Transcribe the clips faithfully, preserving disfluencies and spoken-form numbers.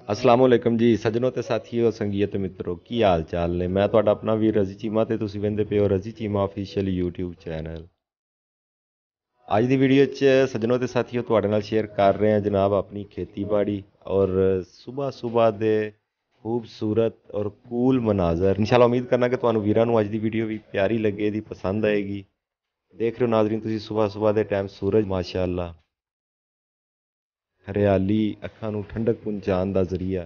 अस्सलाम वालेकुम जी सज्जनों ते साथियों संगीत मित्रों की हाल चाल ने। मैं तुहाडा अपना वीर रजी चीमा ते तुसीं वेंदे पे हो रजी चीमा ऑफिशियल यूट्यूब चैनल। ਅੱਜ ਦੀ ਵੀਡੀਓ 'ਚ ਸੱਜਣੋ ਤੇ ਸਾਥੀਓ ਤੁਹਾਡੇ ਨਾਲ ਸ਼ੇਅਰ ਕਰ ਰਹੇ ਹਾਂ ਜਨਾਬ ਆਪਣੀ ਖੇਤੀਬਾੜੀ ਔਰ ਸਵੇਰ ਸਵੇਰ ਦੇ ਖੂਬਸੂਰਤ ਔਰ ਕੂਲ ਮਨਾਜ਼ਰ। ਇਨਸ਼ਾਅੱਲਾ ਉਮੀਦ ਕਰਨਾ ਕਿ ਤੁਹਾਨੂੰ ਵੀਰਾਂ ਨੂੰ ਅੱਜ ਦੀ ਵੀਡੀਓ ਵੀ ਪਿਆਰੀ ਲੱਗੇ ਦੀ ਪਸੰਦ ਆਏਗੀ। ਦੇਖ ਰਹੇ ਹੋ ਨਾਜ਼ਰੀਨ ਤੁਸੀਂ ਸਵੇਰ ਸਵੇਰ ਦੇ ਟਾਈਮ ਸੂਰਜ ਮਾਸ਼ਾਅੱਲਾ ਹਰਿਆਲੀ ਅੱਖਾਂ ਨੂੰ ਠੰਡਕ ਪਹੁੰਚਾਉਣ ਦਾ ਜ਼ਰੀਆ।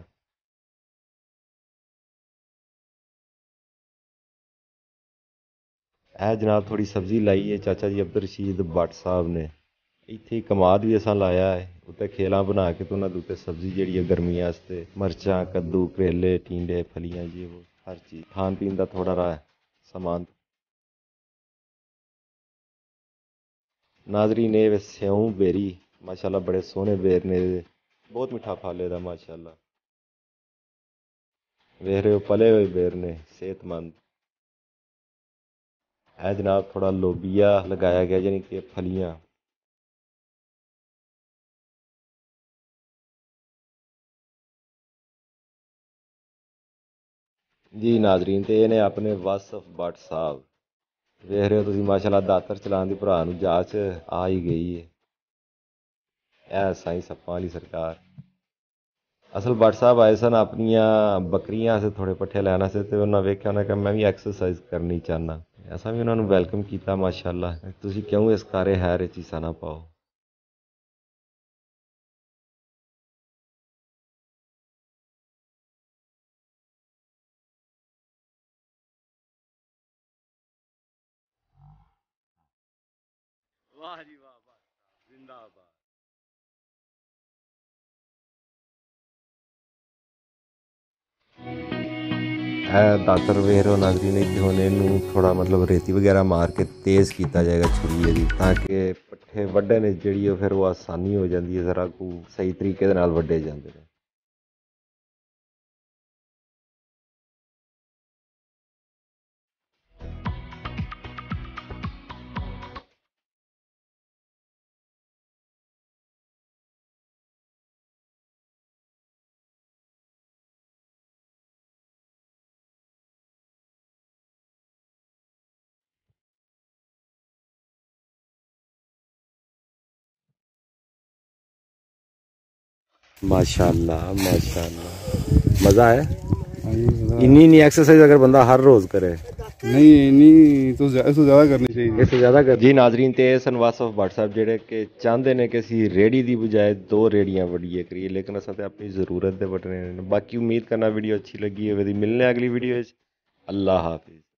ਇਹ ਜਨਾਬ ਥੋੜੀ ਸਬਜ਼ੀ ਲਾਈ ਹੈ ਚਾਚਾ ਜੀ ਅਬਦੁਲ ਰਸ਼ੀਦ ਭੱਟ ਸਾਹਿਬ ਨੇ। ਇੱਥੇ ਹੀ ਕਮਾਦ ਵੀ ਅਸਾਂ ਲਾਇਆ ਹੈ ਉੱਤੇ ਖੇਲਾਂ ਬਣਾ ਕੇ ਤੇ ਉਹਨਾਂ ਦੇ ਉੱਤੇ ਸਬਜ਼ੀ ਜਿਹੜੀ ਹੈ ਗਰਮੀਆਂ ਵਾਸਤੇ ਮਿਰਚਾਂ ਕੱਦੂ ਕਰੇਲੇ ਟੀਂਡੇ ਫਲੀਆਂ ਜੀ ਉਹ ਹਰ ਚੀਜ਼ ਖਾਣ ਪੀਣ ਦਾ ਥੋੜਾ ਰਾ ਸਮਾਨ। ਨਾਜ਼ਰੀਨ ਇਹ ਸਿਉਂ ਬੇਰੀ ਮਾਸ਼ਾਅੱਲਾ ਬੜੇ ਸੋਹਣੇ ਬੇਰ ਨੇ ਇਹਦੇ ਬਹੁਤ ਮਿੱਠਾ ਫਲ ਇਹਦਾ ਮਾਸ਼ਾਅੱਲਾ। ਵੇਖ ਰਹੇ ਹੋ ਪਲੇ ਹੋਏ ਬੇਰ ਨੇ ਸਿਹਤਮੰਦ। ਇਹ ਜਨਾਬ ਥੋੜਾ ਲੋਬੀਆ ਲਗਾਇਆ ਗਿਆ ਯਾਨੀ ਕਿ ਫਲੀਆਂ। ਜੀ ਨਾਜ਼ਰੀਨ ਤੇ ਇਹ ਨੇ ਆਪਣੇ ਵਾਸਫ ਭੱਟ ਸਾਹਿਬ। ਵੇਖ ਰਹੇ ਹੋ ਤੁਸੀਂ ਮਾਸ਼ਾਅੱਲਾ ਦਾਤਰ ਚਲਾਉਣ ਦੀ ਭਰਾ ਨੂੰ ਜਾਚ ਆ ਹੀ ਗਈ ਹੈ। ਇਹ ਸਾਈਂ ਸੱਪਾਂ ਵਾਲੀ ਸਰਕਾਰ। ਅਸਲ ਭੱਟ ਸਾਹਿਬ ਆਏ ਸਨ ਆਪਣੀਆਂ ਬੱਕਰੀਆਂ ਸੇ ਥੋੜੇ ਪੱਠੇ ਲੈਣ ਸੇ ਤੇ ਉਹਨਾਂ ਵੇਖਿਆ ਉਹਨਾਂ ਕਿ ਮੈਂ ਵੀ ਐਕਸਰਸਾਈਜ਼ ਕਰਨੀ ਚਾਹੁੰਦਾ। ਅਸਾਂ ਵੀ ਉਹਨਾਂ ਨੂੰ ਵੈਲਕਮ ਕੀਤਾ ਮਾਸ਼ਾਅੱਲਾ। ਤੁਸੀਂ ਕਿਉਂ ਇਸ ਕਾਰੇ ਹੈਰ ਵਿੱਚ ਹਿੱਸਾ ਨਾ ਪਾਓ। वाह जी वाह वाह जिंदाबाद। ਇਹ ਦਾਤਰ ਵੇਖ ਰਹੇ ਹੋ ਨਾਜ਼ਰੀਨ ਇੱਥੇ ਹੁਣ ਇਹਨੂੰ ਥੋੜਾ ਮਤਲਬ ਰੇਤੀ ਵਗੈਰਾ ਮਾਰ ਕੇ ਤੇਜ਼ ਕੀਤਾ ਜਾਏਗਾ ਛੁਰੀ ਇਹਦੀ ਤਾਂ ਕਿ ਪੱਠੇ ਵੱਢਣ ਜਿਹੜੀ ਉਹ ਫਿਰ ਉਹ ਆਸਾਨੀ ਹੋ ਜਾਂਦੀ ਹੈ ਜ਼ਰਾ ਕੁ ਸਹੀ ਤਰੀਕੇ ਦੇ ਨਾਲ ਵੱਢੇ ਜਾਂਦੇ ਨੇ। माशाल्लाह माशाल्लाह मज़ा है। इन्नी इन्नी एक्सरसाइज अगर बंदा हर रोज़ करे नहीं नहीं तो इसको ज़्यादा करनी चाहिए। ਇਸ ਤੋਂ ਜ਼ਿਆਦਾ ਕਰ ਜੀ ਨਾਜ਼ਰੀਨ ਤੇ ਸਨ ਵਾਸਫ ਭੱਟ ਸਾਹਿਬ ਜਿਹੜੇ ਕਿ ਚਾਹੁੰਦੇ ਨੇ ਕਿ ਅਸੀਂ ਰੇੜੀ ਦੀ ਬਜਾਏ ਦੋ ਰੇੜੀਆਂ ਵੱਡੀਏ ਕਰੀਏ ਲੇਕਿਨ ਅਸਾਂ ਤੇ ਆਪਣੀ ਜ਼ਰੂਰਤ ਦੇ ਵੱਟਣੇ ਨੇ। ਬਾਕੀ ਉਮੀਦ ਕਰਨਾ ਵੀਡੀਓ ਅੱਛੀ ਲੱਗੀ ਹੋਵੇਗੀ। ਮਿਲਨੇ ਅਗਲੀ ਵੀਡੀਓ ਵਿੱਚ। ਅੱਲਾਹ ਹਾਫਿਜ਼।